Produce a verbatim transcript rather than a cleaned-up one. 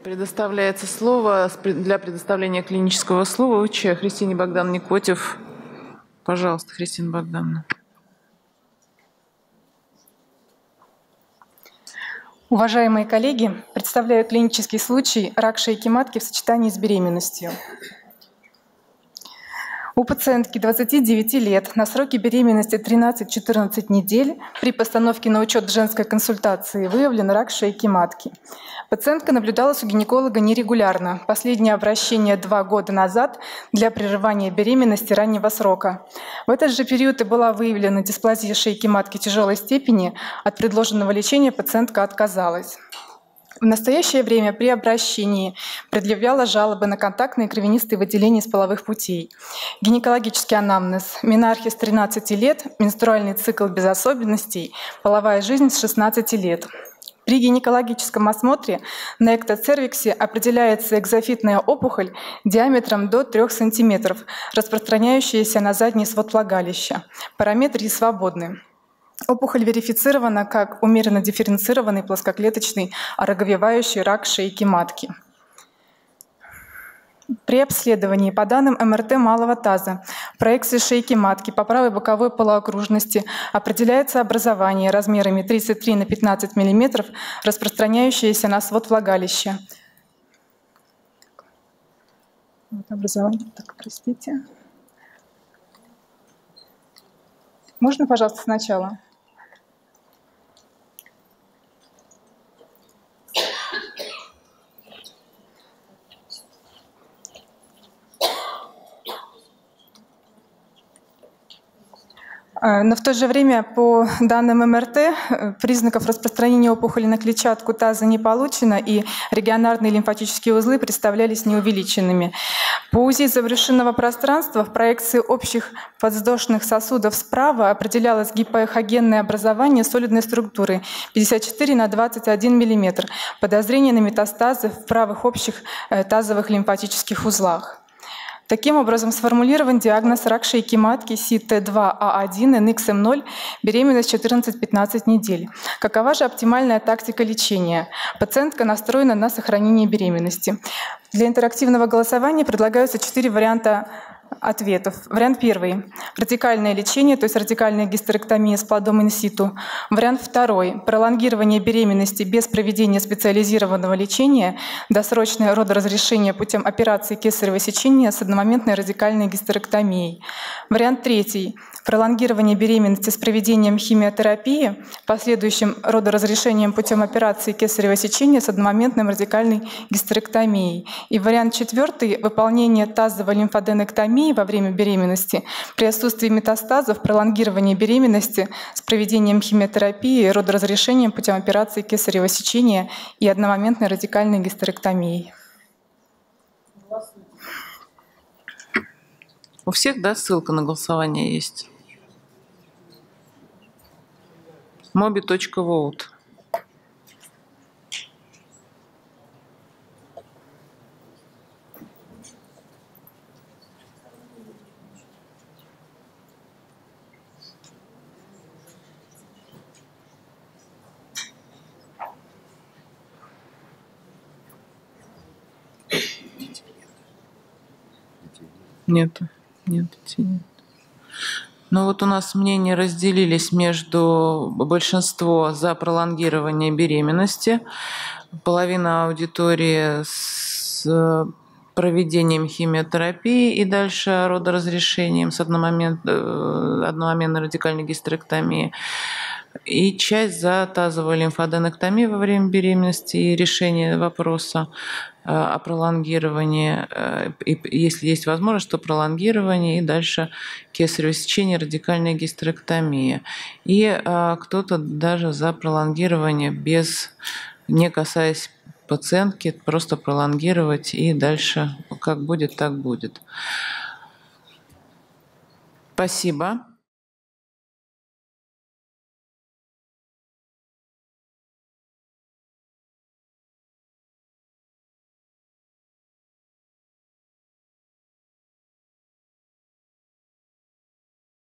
Предоставляется слово для предоставления клинического случая Христине Богдановне Котев. Пожалуйста, Христина Богдановна. Уважаемые коллеги, представляю клинический случай рак шейки матки в сочетании с беременностью. У пациентки двадцати девяти лет на сроке беременности тринадцать-четырнадцать недель при постановке на учет женской консультации выявлен рак шейки матки. Пациентка наблюдалась у гинеколога нерегулярно. Последнее обращение два года назад для прерывания беременности раннего срока. В этот же период и была выявлена дисплазия шейки матки тяжелой степени. От предложенного лечения пациентка отказалась. В настоящее время при обращении предъявляла жалобы на контактные кровянистые выделения из половых путей. Гинекологический анамнез, менархе с тринадцати лет, менструальный цикл без особенностей, половая жизнь с шестнадцати лет. При гинекологическом осмотре на эктоцервиксе определяется экзофитная опухоль диаметром до трёх сантиметров, распространяющаяся на задний свод влагалища. Параметры свободны. Опухоль верифицирована как умеренно дифференцированный плоскоклеточный ороговевающий рак шейки матки. При обследовании по данным эм эр тэ малого таза, проекции шейки матки по правой боковой полуокружности определяется образование размерами тридцать три на пятнадцать миллиметров, распространяющееся на свод влагалища. Вот образование, так, простите. Можно, пожалуйста, сначала? Но в то же время, по данным эм эр тэ, признаков распространения опухоли на клетчатку таза не получено, и регионарные лимфатические узлы представлялись неувеличенными. По УЗИ забрюшинного пространства в проекции общих подвздошных сосудов справа определялось гипоэхогенное образование солидной структуры пятьдесят четыре на двадцать один миллиметр, подозрение на метастазы в правых общих тазовых лимфатических узлах. Таким образом, сформулирован диагноз рак шейки матки си тэ два а один эн икс эм ноль, беременность четырнадцать-пятнадцать недель. Какова же оптимальная тактика лечения? Пациентка настроена на сохранение беременности. Для интерактивного голосования предлагаются четыре варианта ответов. Вариант первый – радикальное лечение, то есть радикальная гистерэктомия с плодом инситу. Вариант второй – пролонгирование беременности без проведения специализированного лечения, досрочное родоразрешение путем операции кесарево сечения с одномоментной радикальной гистерэктомией. Вариант третий – пролонгирование беременности с проведением химиотерапии, последующим родоразрешением путем операции кесарево сечения с одномоментной радикальной гистерэктомией. И вариант четвертый – выполнение тазовой лимфоденэктомии во время беременности при отсутствии метастазов, пролонгирование беременности с проведением химиотерапии и родоразрешением путем операции кесарево сечения и одномоментной радикальной гистерэктомией. У всех, да, ссылка на голосование есть? моби точка воут. Нету, нет, нет. Ну вот у нас мнения разделились между большинство за пролонгирование беременности, половина аудитории с проведением химиотерапии и дальше родоразрешением с одномомент, одномоментной радикальной гистерэктомией, и часть за тазовую лимфоденэктомию во время беременности и решение вопроса о пролонгировании, и если есть возможность, то пролонгирование и дальше кесарево сечение, радикальная гистерэктомия. И кто-то даже за пролонгирование без, не касаясь пациентки, просто пролонгировать и дальше как будет, так будет. Спасибо.